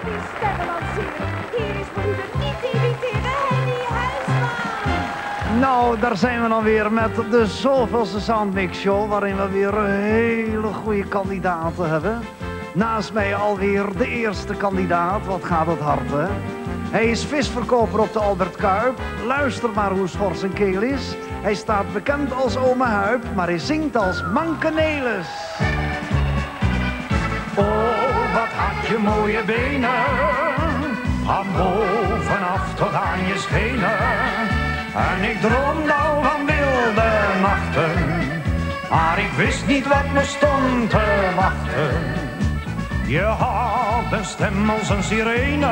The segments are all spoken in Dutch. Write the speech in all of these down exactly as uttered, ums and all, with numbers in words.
is Sterrenman zingen. Hier is voor u de niet te imiteren Henny Huisman. Nou, daar zijn we dan weer met de zoveelste Soundmix Show, waarin we weer hele goede kandidaten hebben. Naast mij alweer de eerste kandidaat. Wat gaat het hard, hè? Hij is visverkoper op de Albert Kuip. Luister maar hoe schor zijn keel is. Hij staat bekend als Ome Huip, maar hij zingt als Manke Nelis. Oh, wat had je mooie benen, van bovenaf tot aan je schenen. En ik droomde al van wilde nachten, maar ik wist niet wat me stond te wachten. Je had een stem als een sirene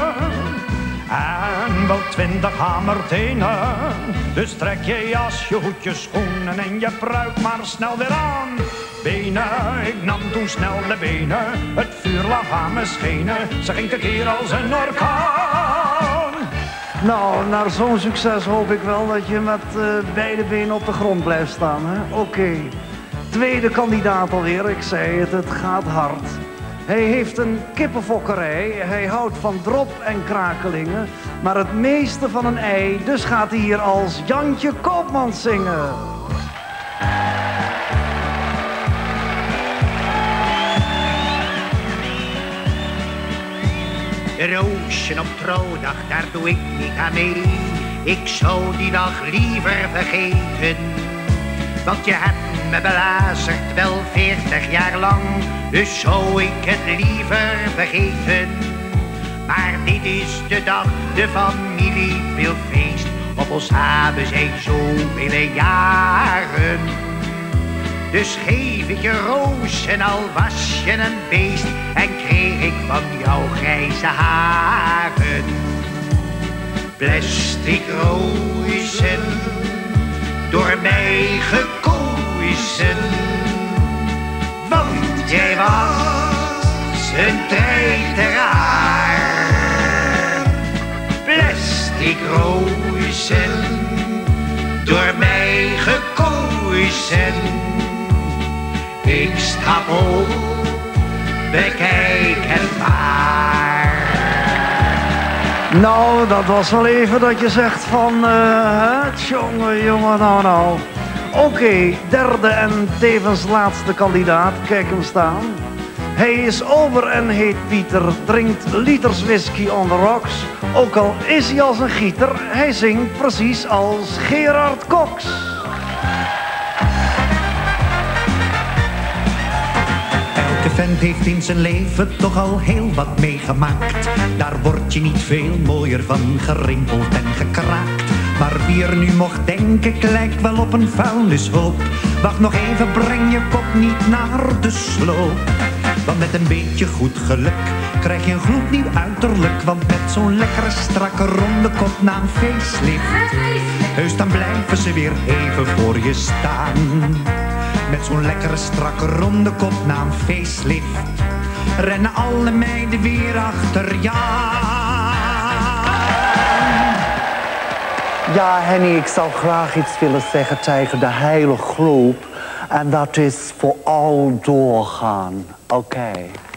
en wel twintig hamertenen. Dus trek je jas, je hoed, je schoenen en je pruik maar snel weer aan. Benen, ik nam toen snel de benen, het vuur lag aan mijn schenen. Ze ging tekeer als een orkaan. Nou, naar zo'n succes hoop ik wel dat je met uh, beide benen op de grond blijft staan. Oké, okay. Tweede kandidaat alweer, ik zei het, het gaat hard. Hij heeft een kippenfokkerij, hij houdt van drop en krakelingen, maar het meeste van een ei, dus gaat hij hier als Jantje Koopmans zingen. De roosje op trouwdag, daar doe ik niet aan mee. Ik zou die dag liever vergeten, want je hebt me belazerd wel veertig jaar lang. Dus zou ik het liever vergeten. Maar dit is de dag, de familie wil feest. Op ons hebben zij zoveel jaren. Dus geef ik je roos en al was je een beest. En kreeg ik van jou grijze haren. Plastic rozen, door mij gekozen. Want jij was een treiteraar. Plastic rozen, door mij gekozen. Ik stap op, bekijk het maar. Nou, dat was wel even dat je zegt van, uh, jongen, jongen, nou, nou. Oké, okay, derde en tevens laatste kandidaat, kijk hem staan. Hij is ober en heet Pieter, drinkt liters whisky on the rocks. Ook al is hij als een gieter, hij zingt precies als Gerard Cox. Elke vent heeft in zijn leven toch al heel wat meegemaakt. Daar word je niet veel mooier van, gerimpeld en gekraakt. Maar wie er nu mocht denken, ik lijk wel op een vuilnishoop. Wacht nog even, breng je kop niet naar de sloop. Want met een beetje goed geluk krijg je een gloednieuw uiterlijk. Want met zo'n lekkere strakke ronde kop na een facelift, heus dan blijven ze weer even voor je staan. Met zo'n lekkere strakke ronde kop na een facelift rennen alle meiden weer achter je aan. Ja, Henny, ik zou graag iets willen zeggen tegen de hele groep. En dat is vooral doorgaan. Oké. Okay.